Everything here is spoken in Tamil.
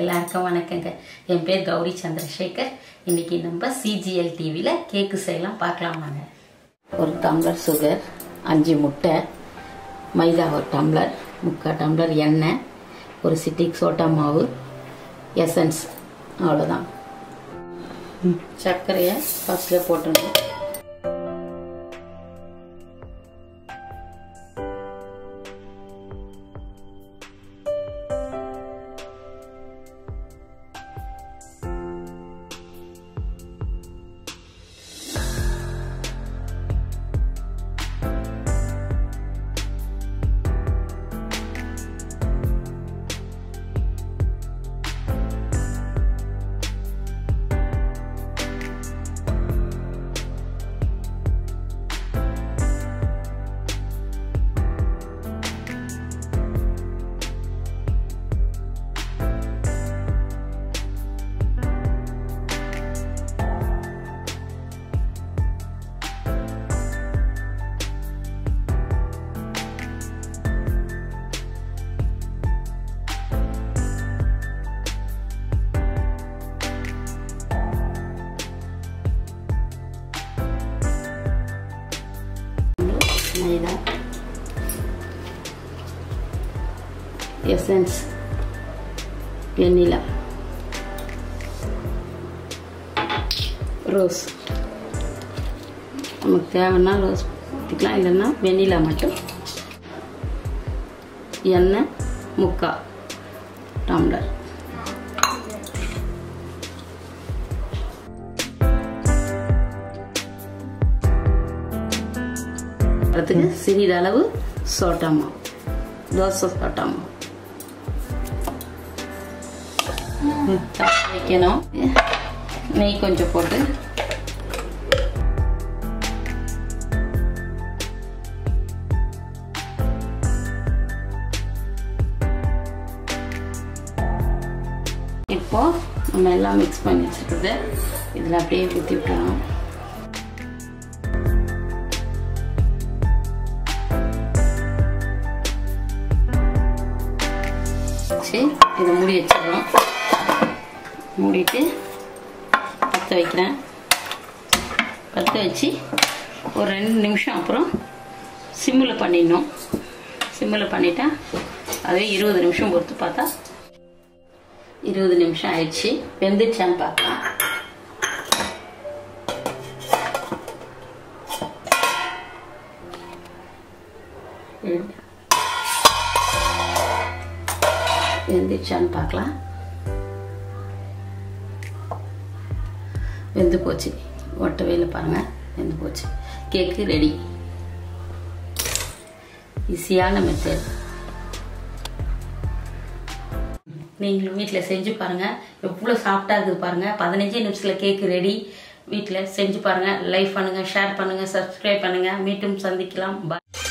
எல்லாருக்கும் வணக்கங்க. என் பேர் கௌரி சந்திரசேகர். இன்னைக்கு நம்ம CGL டிவியில் கேக்கு செய்யலாம் பார்க்கலாம் வாங்க. ஒரு டம்ளர் சுகர், 5 முட்டை, மைதா ஒரு டம்ளர், 3/4 டம்ளர் எண்ணெய், ஒரு சிட்டிக் சோட்டா மாவு, எசன்ஸ், அவ்வளோதான். சர்க்கரையை ஃபஸ்ட்டில் போட்டுருங்க. Maida, essence, vanilla, rose. நமக்கு தேவைன்னா ரோஸ் ஊற்றிக்கலாம், இல்லைன்னா வெண்ணிலா மட்டும். எண்ணெய் 3/4 டம்ளர். அதுக்கு சிறிதளவு சோட்டா மாவு, தோசை சோட்டா மாவு வைக்கணும். நெய் கொஞ்சம் போட்டு இப்போ நம்ம எல்லாம் மிக்ஸ் பண்ணி வச்சுருக்குது இதில் அப்படியே ஊற்றி விட்டுறோம். இதை மூடி வச்சிடலாம். மூடிட்டு பற்ற வைக்கிறேன். பற்ற வச்சு ஒரு 2 நிமிஷம் அப்புறம் சிம்மில் பண்ணிடணும். சிம்மில் பண்ணிட்டா அதே 20 நிமிஷம் பொறுத்து பார்த்தா 20 நிமிஷம் ஆயிடுச்சு. வெந்துச்சான்னு பார்க்கலாம். வெந்துச்சான்னு பார்க்கலாம். வெந்து போச்சு. ஒட்டவே இல்லை பாருங்க, வெந்து போச்சு. Cake ready. ஈஸியான மெத்தட். நீங்களும் வீட்டில் செஞ்சு பாருங்கள். எவ்வளோ சாஃப்டாக இருக்குது பாருங்கள். 15 நிமிஷத்தில் கேக்கு ரெடி. வீட்டில் செஞ்சு பாருங்கள். லைக் பண்ணுங்கள், ஷேர் பண்ணுங்கள், சப்ஸ்கிரைப் பண்ணுங்கள். மீண்டும் சந்திக்கலாம். பாய்.